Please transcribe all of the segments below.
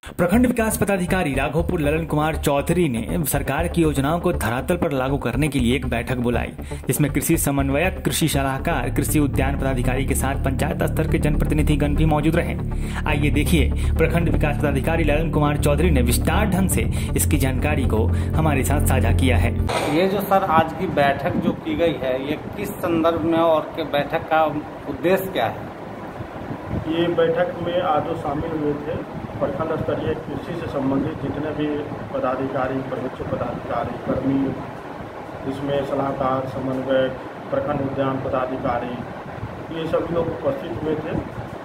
प्रखंड विकास पदाधिकारी राघोपुर ललन कुमार चौधरी ने सरकार की योजनाओं को धरातल पर लागू करने के लिए एक बैठक बुलाई, जिसमें कृषि समन्वयक, कृषि सलाहकार, कृषि उद्यान पदाधिकारी के साथ पंचायत स्तर के जनप्रतिनिधिगण भी मौजूद रहे। आइए देखिए प्रखंड विकास पदाधिकारी ललन कुमार चौधरी ने विस्तार ढंग से इसकी जानकारी को हमारे साथ साझा किया है। ये जो सर आज की बैठक जो की गई है, ये किस संदर्भ में और बैठक का उद्देश्य क्या है? ये बैठक में आज जो शामिल हुए थे प्रखंड स्तरीय कृषि से संबंधित जितने भी पदाधिकारी, प्रमुख पदाधिकारी, कर्मी, इसमें सलाहकार, समन्वयक, प्रखंड उद्यान पदाधिकारी, ये सभी लोग उपस्थित हुए थे।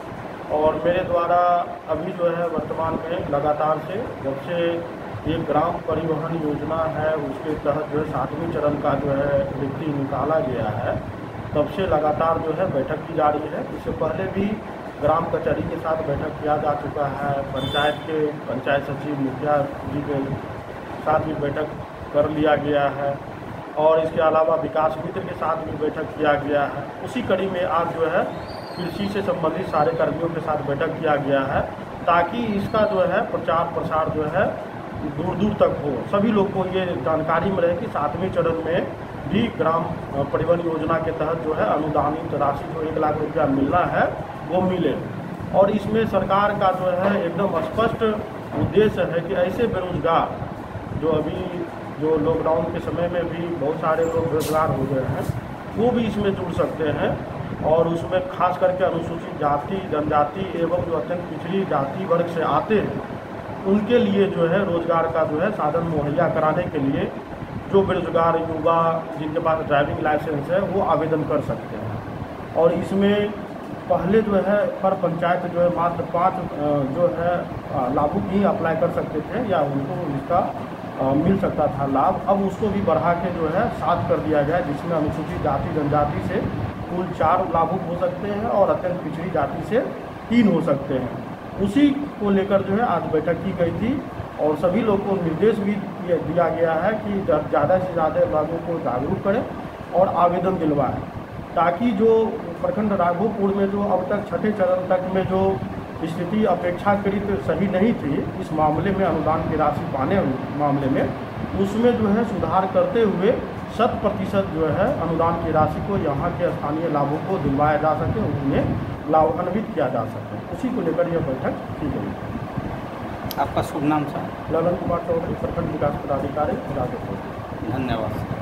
और मेरे द्वारा अभी जो है वर्तमान में लगातार से जब से ये ग्राम परिवहन योजना है उसके तहत जो है 7वें चरण का जो है नीति निकाला गया है, तब से लगातार जो है बैठक की जा रही है। इससे पहले भी ग्राम कचहरी के साथ बैठक किया जा चुका है, पंचायत सचिव, मुखिया जी के साथ भी बैठक कर लिया गया है और इसके अलावा विकास मित्र के साथ भी बैठक किया गया है। उसी कड़ी में आज जो है कृषि से संबंधित सारे कर्मियों के साथ बैठक किया गया है, ताकि इसका जो है प्रचार प्रसार जो है दूर दूर तक हो, सभी लोग को ये जानकारी में रहे कि 7वें चरण में भी ग्राम परिवहन योजना के तहत जो है अनुदानित राशि जो 1 लाख रुपया मिलना है वो मिले। और इसमें सरकार का जो है एकदम स्पष्ट उद्देश्य है कि ऐसे बेरोजगार जो अभी जो लॉकडाउन के समय में भी बहुत सारे लोग बेरोजगार हो गए हैं, वो भी इसमें जुड़ सकते हैं। और उसमें खास करके अनुसूचित जाति, जनजाति एवं जो अत्यंत पिछड़ी जाति वर्ग से आते हैं, उनके लिए जो है रोजगार का जो है साधन मुहैया कराने के लिए जो बेरोजगार युवा जिनके पास ड्राइविंग लाइसेंस है वो आवेदन कर सकते हैं। और इसमें पहले जो है पर पंचायत जो है मात्र 5 जो है लाभुक ही अप्लाई कर सकते थे या उनको इसका मिल सकता था लाभ। अब उसको भी बढ़ा के जो है 7 कर दिया गया, जिसमें अनुसूचित जाति जनजाति से कुल 4 लाभुक हो सकते हैं और अत्यंत पिछड़ी जाति से 3 हो सकते हैं। उसी को लेकर जो है आज बैठक की गई थी और सभी लोगों को निर्देश भी दिया गया है कि ज़्यादा से ज़्यादा लोगों को जागरूक करें और आवेदन दिलवाएं, ताकि जो प्रखंड राघोपुर में जो अब तक 6ठे चरण तक में जो स्थिति अपेक्षाकृत सही नहीं थी इस मामले में, अनुदान की राशि पाने मामले में, उसमें जो है सुधार करते हुए 100% जो है अनुदान की राशि को यहाँ के स्थानीय लाभों को दिलवाया जा सके, उन्हें लाभान्वित किया जा सके। उसी को लेकर यह बैठक की गई। आपका शुभ नाम सर? ललन कुमार चौधरी, प्रखंड विकास पदाधिकारी राघोपुर। धन्यवाद।